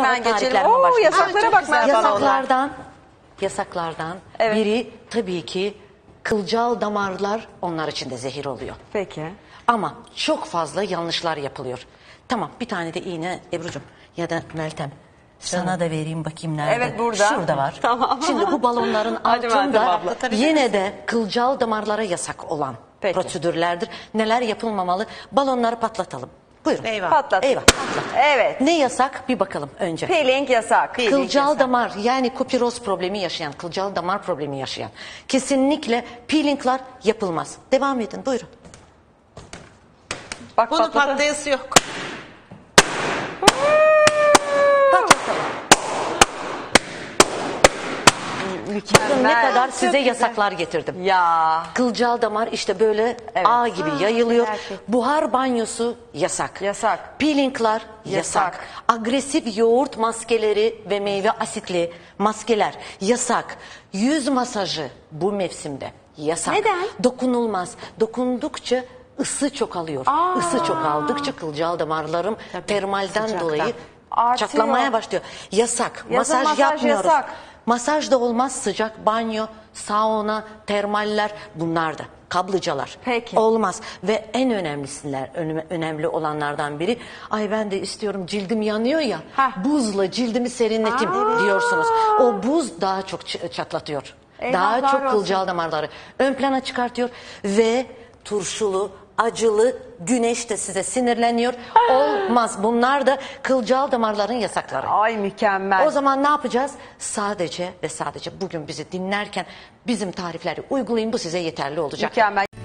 hemen geçelim. tariflerime Oo, başlayalım. yasaklara bak Merve. Yasaklardan Evet. biri tabii ki kılcal damarlar, onlar için de zehir oluyor. Peki. Ama çok fazla yanlışlar yapılıyor. Tamam, bir tane de iğne Ebru'cum ya da Meltem. Sana da vereyim bakayım nerede? Evet, burada. Şurada var. Tamam. Şimdi bu balonların Hadi Meltem altında abla. yine de kılcal damarlara yasak olan Peki. prosedürlerdir. Neler yapılmamalı? Balonları patlatalım. Buyurun. Eyvah. Patlat. Eyvah. Evet. Ne yasak? Bir bakalım önce. Peeling yasak. Kılcal damar, yani kupiroz problemi yaşayan, kılcal damar problemi yaşayan kesinlikle peelingler yapılmaz. Devam edin, buyurun. Bak, Bunun patladı. patlayası yok. Patlatalım. Bakın ne kadar size yasaklar getirdim. Ya. Kılcal damar işte böyle Evet. ağ gibi yayılıyor. felaket. Buhar banyosu yasak. Yasak. Peelingler yasak. Yasak. Agresif yoğurt maskeleri ve meyve asitli maskeler yasak. Yüz masajı bu mevsimde yasak. Neden? Dokunulmaz. Dokundukça ısı çok alıyor. Isı çok aldıkça kılcal damarlarım termalden sıcaktan dolayı artıyor. çatlamaya başlıyor. Yasak. Yazın Masaj masaj yapmıyoruz. yasak. Masaj da olmaz, sıcak banyo, sauna, termaller, bunlar da kablıcalar. Peki. Olmaz. Ve en önemli olanlardan biri, ay ben de istiyorum, cildim yanıyor ya, Heh. buzla cildimi serinleteyim diyorsunuz. O buz daha çok çatlatıyor. Eyvahlar Daha çok olsun. kılcal damarları ön plana çıkartıyor ve turşulu, acılı güneş de size sinirleniyor. Olmaz. Bunlar da kılcal damarların yasakları. Ay mükemmel. O zaman ne yapacağız? Sadece ve sadece bugün bizi dinlerken bizim tarifleri uygulayın, bu size yeterli olacak. Mükemmel.